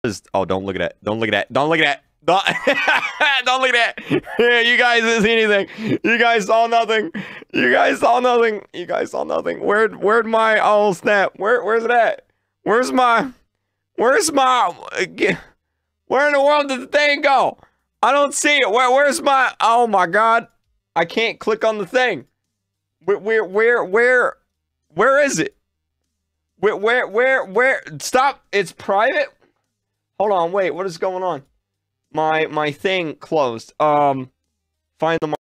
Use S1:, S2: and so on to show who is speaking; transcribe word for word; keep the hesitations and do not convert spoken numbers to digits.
S1: Just, oh, don't look at that. Don't look at that. Don't look at that. Don't, don't look at that. You guys didn't see anything. You guys saw nothing. You guys saw nothing. You guys saw nothing. Where, where'd my, oh snap. Where, where's it at? Where's my, where's my, where in the world did the thing go? I don't see it. Where, where's my, oh my God. I can't click on the thing. Where, where, where, where, where is it? Where, where, where, where, stop. It's private. Hold on. Wait, what is going on? My, my thing closed. Um, find the